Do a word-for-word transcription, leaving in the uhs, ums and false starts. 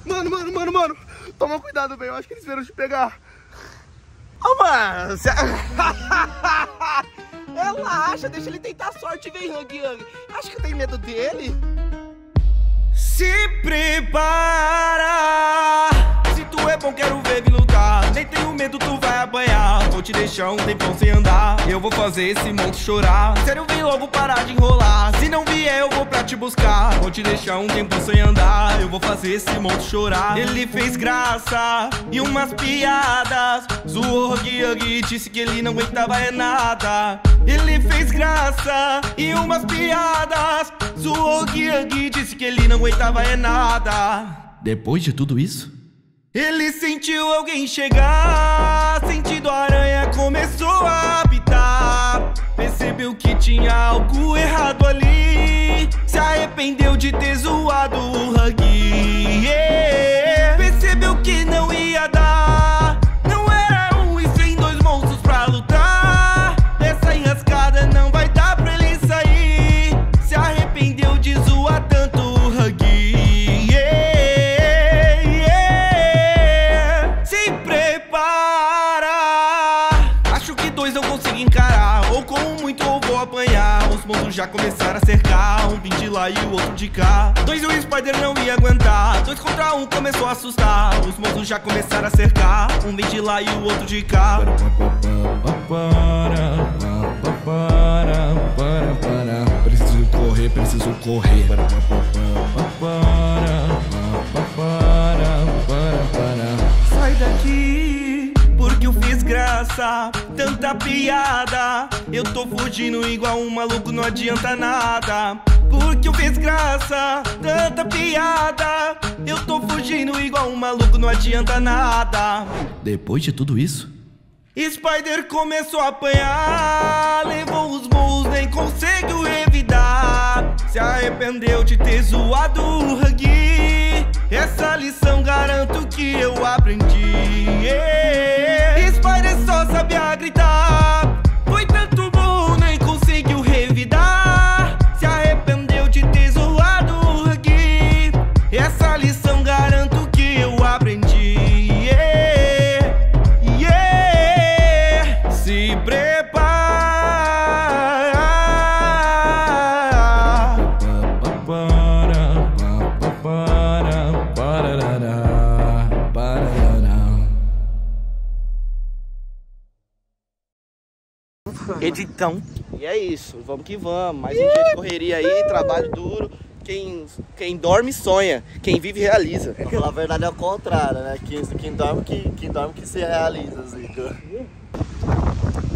Mano, mano, mano, mano. Toma cuidado, velho. Eu acho que eles vieram te pegar. Ô, oh, mano. Cê... Relaxa, deixa ele tentar sorte e vem, Hug Hug. Acho que eu tenho medo dele. Se prepara. Se tu é bom, quero ver me lutar. Nem tenho medo, tu vai apanhar. Vou te deixar um tempão sem andar. Eu vou fazer esse monstro chorar. Sério, vem logo parar de enrolar. Se não vier, eu vou pra te buscar. Vou te deixar um tempão sem andar. Eu vou fazer esse monstro chorar. Ele fez graça e umas piadas. Zoou Hug Hug e disse que ele não aguentava é nada. Ele fez graça e umas piadas. Zoou Hug Hug e disse que ele não aguentava é nada. Depois de tudo isso, ele sentiu alguém chegar. Sentido aranha começou a apitar. Percebeu que tinha algo errado ali. Se arrependeu de ter zoado o Hug, yeah. Percebeu que não ia dar. Não era um e sim dois monstros pra lutar. Dessa enrascada não vai dar pra ele sair. Se arrependeu de zoar tanto o Hug, yeah, yeah. Se prepara. Acho que dois não consigo encarar. Ou como muito ou vou apanhar. Os monstros já começaram a cercar. Um vim de lá e o outro de cá. Dois e o Spider não ia aguentar. Dois contra um começou a assustar. Os monstros já começaram a cercar. Um vim de lá e o outro de cá. Preciso correr, preciso correr. Sai daqui, porque eu fiz graça, tanta piada. Eu tô fugindo igual um maluco, não adianta nada. Porque eu fiz graça, tanta piada. Eu tô fugindo igual um maluco, não adianta nada. Depois de tudo isso, Spider começou a apanhar. Levou os murros, nem conseguiu revidar. Se arrependeu de ter zoado o Hug. Essa lição garanto que eu aprendi, yeah. Spider só sabia gritar. Foi tanto burro, nem conseguiu revidar. Se arrependeu de ter zoado o Hug. Essa lição garanto que eu aprendi, yeah, yeah. Se prepara. Editão. E é isso, vamos que vamos. Mais um dia de correria aí, trabalho duro. Quem, quem dorme sonha, quem vive realiza. Pra falar a verdade é o contrário, né? Quem, quem dorme que, quem dorme que se realiza, Zico.